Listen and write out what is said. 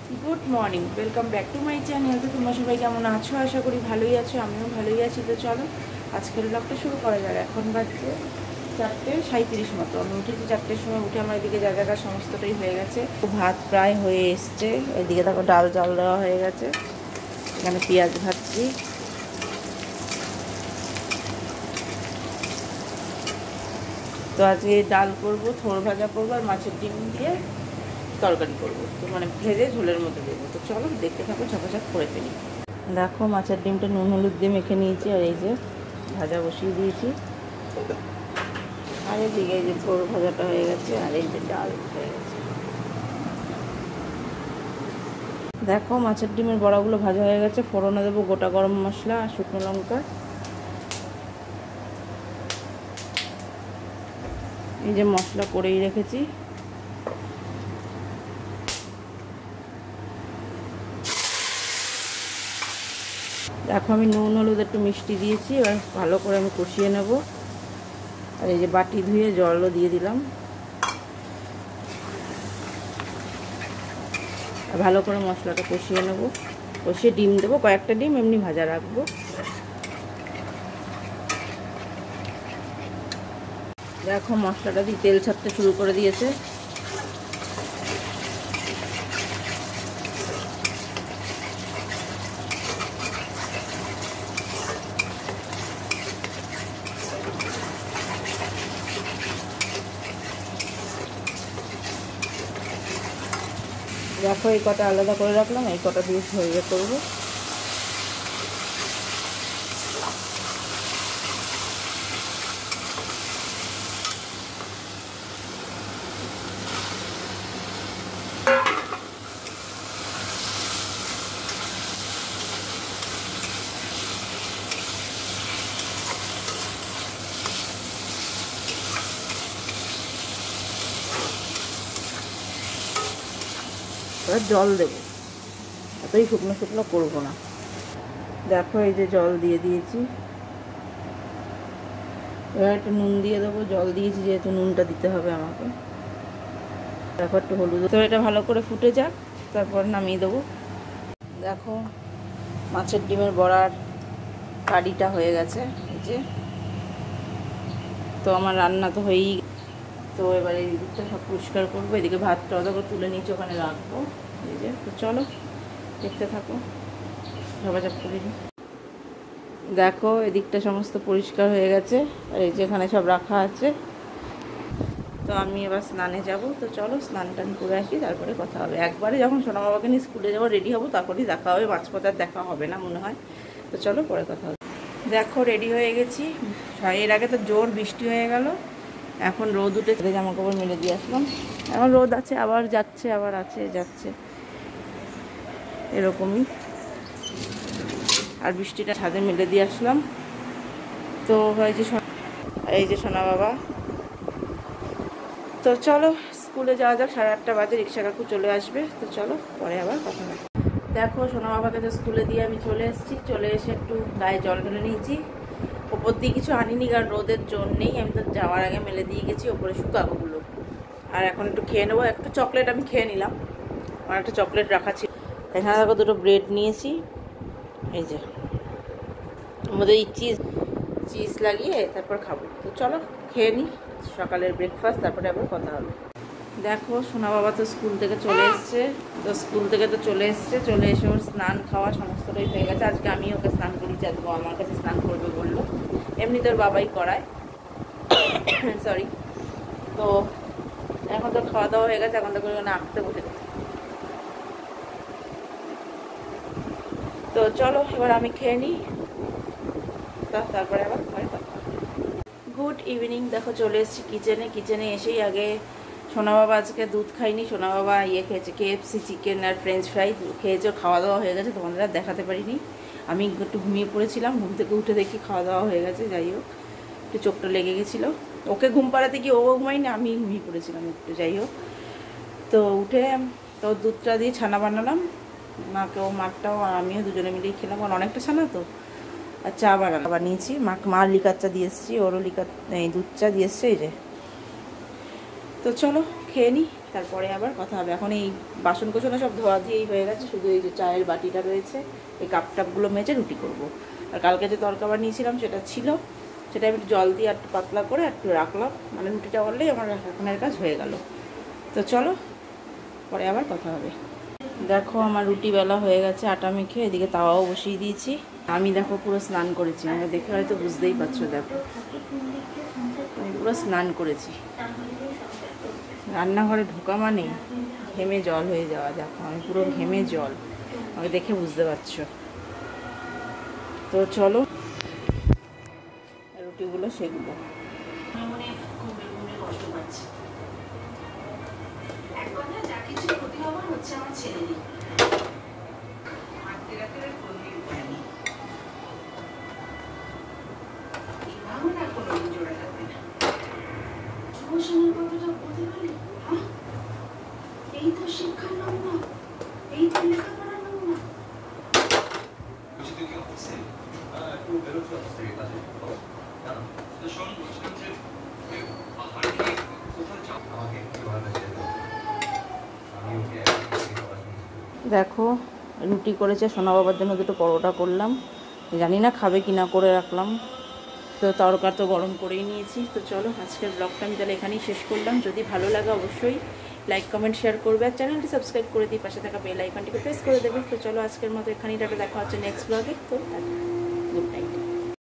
Good morning, welcome back to my channel. তো তোমরা সবাই কেমন আছো? আশা করি ভালোই আছো, আমিও ভালোই আছি। তো চলো আজকের ব্লগটা শুরু করা যাক। এখন বাজছে 4:37 মতো। আমি উঠেছি 4টের সময়। উঠে আমার এদিকে যা জায়গা সমস্তটাই হয়ে গেছে। ভাত প্রায় হয়ে এসছে। এদিকে দেখো ডাল জল দেওয়া হয়ে গেছে। এখানে পেঁয়াজ ভাজছি। তো আজকে ডাল করবো, থোড় ভাজা করবো আর মাছের ডিম দিয়ে তরকারি করবো। তো মানে ভেজে ঝোলের মধ্যে দেবো। তো চলো দেখতে থাকো, ঝপাঝপ করে ফেলি। দেখো মাছের ডিমটা নুন হলুদ দিয়ে মেখে নিয়েছি, আর এই যে ভাজা বসিয়ে দিয়েছি। আর এদিকে এই যে থোড় ভাজাটা হয়ে গেছে, আর এই যে ডাল হয়ে গেছে। দেখো মাছের ডিমের বড়াগুলো ভাজা হয়ে গেছে। ফোড়নে দেবো গোটা গরম মশলা আর শুকনো লঙ্কা। এই যে মশলা করেই রেখেছি। দেখো আমি নুন হলুদ একটু মিষ্টি দিয়েছি। এবার ভালো করে আমি কষিয়ে নেব। আর এই যে বাটি ধুয়ে জলও দিয়ে দিলাম। আর ভালো করে মশলাটা কষিয়ে নেব। কষিয়ে ডিম দেবো, কয়েকটা ডিম এমনি ভাজা রাখবো। দেখো মশলাটা দিয়ে তেল ছাড়তে শুরু করে দিয়েছে। দেখো এই কটা আলাদা করে রাখলাম, এই কটা দিয়ে ইয়ে করবো। এবার জল দেবো, এতই শুকনো শুকনো করবো না। দেখো এই যে জল দিয়ে দিয়েছি। এবার একটু নুন দিয়ে দেবো। জল দিয়েছি যেহেতু নুনটা দিতে হবে আমাকে। তারপর একটু হলুদ। তো এটা ভালো করে ফুটে যাক, তারপর নামিয়ে দেবো। দেখো মাছের ডিমের বড়ার কারিটা হয়ে গেছে এই যে। তো আমার রান্না তো হয়েই। তো এবার এই দিকটা সব পরিষ্কার করবো। এদিকে ভাতটা অতটা তুলে নিচে ওখানে রাখবো। এই যে তো চলো দেখতে থাকো, ঝপাঝপ করে নিই। দেখো এদিকটা সমস্ত পরিষ্কার হয়ে গেছে, আর এই যে এখানে সব রাখা আছে। তো আমি এবার স্নানে যাব। তো চলো স্নান টান করে আসি, তারপরে কথা হবে। একবারে যখন সোনা বাবাকে নিয়ে স্কুলে যাবো রেডি হবো, তারপরেই দেখা হবে। মাঝপথে দেখা হবে না মনে হয়। তো চলো পরে কথা হবে। দেখো রেডি হয়ে গেছি। এর আগে তো জোর বৃষ্টি হয়ে গেল, এখন রোদ উঠে জামা কাপড় মেলে দিয়ে আসলাম। এখন রোদ আছে, আবার যাচ্ছে, আবার আছে, যাচ্ছে, এরকমই। আর বৃষ্টিটা ছাদে মেলে দিয়ে আসলাম। তো হয়েছে এই যে সোনা বাবা। তো চলো স্কুলে যাওয়া যাক। 8:30 বাজে, রিক্সা কাকু চলে আসবে। তো চলো পরে আবার কথা হবে। দেখো সোনা বাবাকে তো স্কুলে দিয়ে আমি চলে এসেছি। চলে এসে একটু গায়ে জল ঢেলে নিয়েছি। ওপর দিয়ে কিছু আনিনি, কারণ রোদের জোর নেই। আমি তো যাওয়ার আগে মেলে দিয়ে গেছি ওপরে শুকাবোগুলো। আর এখন একটু খেয়ে নেবো। একটু চকলেট আমি খেয়ে নিলাম, আমার একটা চকলেট রাখা ছিল। এখানে দেখো দুটো ব্রেড নিয়েছি। এই যে আমাদের এই চিজ লাগিয়ে তারপর খাবো। তো চলো খেয়ে নিই সকালের ব্রেকফাস্ট, তারপরে আবার কথা হবে। দেখো সোনা বাবা তো স্কুল থেকে চলে এসছে। তো স্কুল থেকে তো চলে এসে ওর স্নান খাওয়া সমস্তটাই হয়ে গেছে। আজকে আমি ওকে স্নান করিয়েছি, আজকে আমার কাছে স্নান করবে বললো। এমনি তোর বাবাই করায়, সরি। তো এখন তো খাওয়া দাওয়া হয়ে গেছে, এখন তো করে আঁকতে বসে। তো চলো এবার আমি খেয়ে নিই, তারপরে আবার পরে কথা হবে। Good evening. দেখো চলে এসেছি কিচেনে এসেই আগে সোনা বাবা আজকে দুধ খাইনি। সোনা বাবা খেয়েছে KFC চিকেন আর ফ্রেঞ্চ ফ্রাই খেয়েছে। খাওয়া দাওয়া হয়ে গেছে, তোমাদের আর দেখাতে পারিনি। আমি একটু ঘুমিয়ে পড়েছিলাম, ঘুম থেকে উঠে দেখি খাওয়া দাওয়া হয়ে গেছে। যাই হোক একটু চোখটা লেগে গেছিলো। ওকে ঘুম পাড়াতে গিয়ে ও ঘুমায়নি, আমি ঘুমিয়ে পড়েছিলাম একটু। যাই হোক তো উঠে তো দুধটা দিয়ে ছানা বানালাম। মাকেও মারটাও আর আমিও দুজনে মিলেই খেলাম, কারণ অনেকটা ছানা তো। আর চা বানিয়েছি। মা লিকার চা দিয়ে এসেছি, ওরও লিকার এই দুধ চা দিয়ে এসছে। এই যে তো চলো খেয়ে নিই, তারপরে আবার কথা হবে। এখন এই বাসন কোসন সব ধোয়া দিয়েই হয়ে গেছে, শুধু এই যে চায়ের বাটিটা রয়েছে, এই কাপ টাপগুলো মেজে রুটি করব। আর কালকে যে তরকা বানিয়েছিলাম সেটা ছিল, সেটা আমি একটু জল দিয়ে একটু পাতলা করে একটু রাখলাম, মানে রুটিটা করলেই আমার এখনের কাজ হয়ে গেল। তো চলো পরে আবার কথা হবে। দেখো আমার রুটি বেলা হয়ে গেছে, আটা মেখে এদিকে তাওয়াও বসিয়ে দিয়েছি। আমি দেখো পুরো স্নান করেছি, আমি দেখে হয়তো বুঝতেই পারছো, দেখো আমি পুরো স্নান করেছি। রান্নাঘরে ঢোকা মানে ঘেমে জল হয়ে যাওয়া, দেখো আমি পুরো ঘেমে জল, আমাকে দেখে বুঝতে পারছো। তো চলো রুটিগুলো সেগুলো। কষ্ট পাচ্ছি, এক কথা যা কিছু ক্ষতি হবার হচ্ছে আমার ছেলেরই। হাঁটতে রাখতে কোনদিন উপায় নেই, এই ভাবনা কোনোদিন জোড়া থাকবে না। যুবসেনার কথাটা বলতে পারি, হ্যাঁ এই তো শিক্ষার নমুনা, এই তো লেখাপড়ার নমুনা। একটু বেরোচ্ছে থেকে কাজে শোন, বলছিলাম যে দেখো রুটি করেছে, সোনা বাবার জন্য দুটো পরোটা করলাম, জানি না খাবে কি না, করে রাখলাম। তো তরকা তো গরম করেই নিয়েছি। তো চলো আজকের ব্লগটা আমি তাহলে এখানেই শেষ করলাম। যদি ভালো লাগে অবশ্যই লাইক কমেন্ট শেয়ার করবে, আর চ্যানেলটি সাবস্ক্রাইব করে দিই, পাশে থাকা বেল আইকনটিকে প্রেস করে দেবে। তো চলো আজকের মতো এখানেই, দেখা হচ্ছে নেক্সট ব্লগে। তো গুড নাইট।